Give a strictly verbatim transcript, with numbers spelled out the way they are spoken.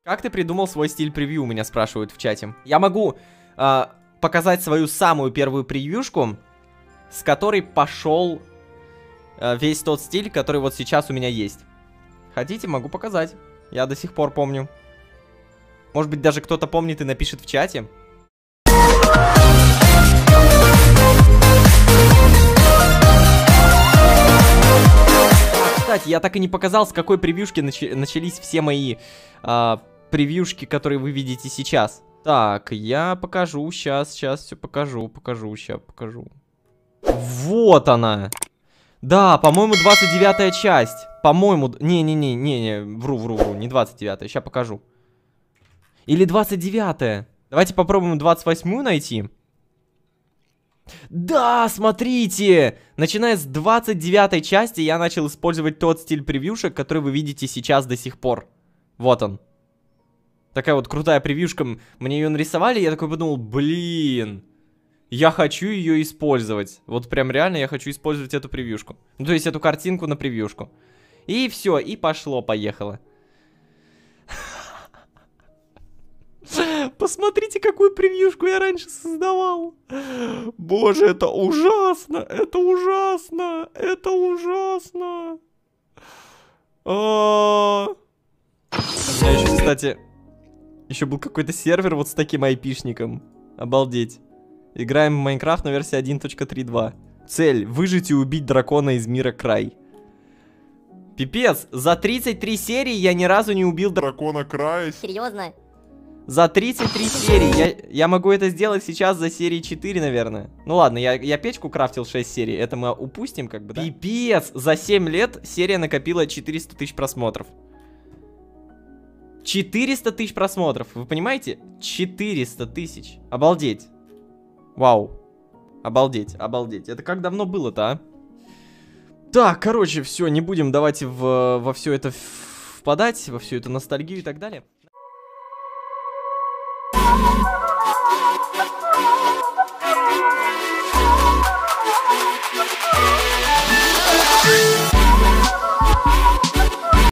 Как ты придумал свой стиль превью, меня спрашивают в чате. Я могу э, показать свою самую первую превьюшку, с которой пошел э, весь тот стиль, который вот сейчас у меня есть. Хотите, могу показать. Я до сих пор помню. Может быть, даже кто-то помнит и напишет в чате. Кстати, я так и не показал, с какой превьюшки нач начались все мои а, превьюшки, которые вы видите сейчас. Так, я покажу, сейчас, сейчас все покажу, покажу, сейчас покажу. Вот она. Да, по-моему, двадцать девятая часть. По-моему, не-не-не, не-не, вру, вру, вру, не двадцать девятая, сейчас покажу. Или двадцать девятая. Давайте попробуем двадцать восьмую найти. Да, смотрите! Начиная с двадцать девятой части я начал использовать тот стиль превьюшек, который вы видите сейчас до сих пор. Вот он. Такая вот крутая превьюшка. Мне ее нарисовали, и я такой подумал, блин, я хочу ее использовать. Вот прям реально я хочу использовать эту превьюшку. Ну, то есть эту картинку на превьюшку. И все, и пошло-поехало. Посмотрите, какую превьюшку я раньше создавал. Боже, это ужасно, это ужасно, это ужасно. А -а -а. У меня еще, кстати, еще был какой-то сервер вот с таким айпишником. Обалдеть. Играем в Майнкрафт на версии один точка три точка два. Цель: выжить и убить дракона из мира Край. Пипец, за тридцать три серии я ни разу не убил дракона Края. Серьезно? За тридцать три серии. Я, я могу это сделать сейчас за серии четыре, наверное. Ну ладно, я, я печку крафтил шесть серий. Это мы упустим, как бы, да? Пипец! За семь лет серия накопила четыреста тысяч просмотров. четыреста тысяч просмотров. Вы понимаете? четыреста тысяч. Обалдеть. Вау. Обалдеть, обалдеть. Это как давно было-то, а? Так, короче, все, не будем давайте в, во все это впадать, во всю эту ностальгию и так далее.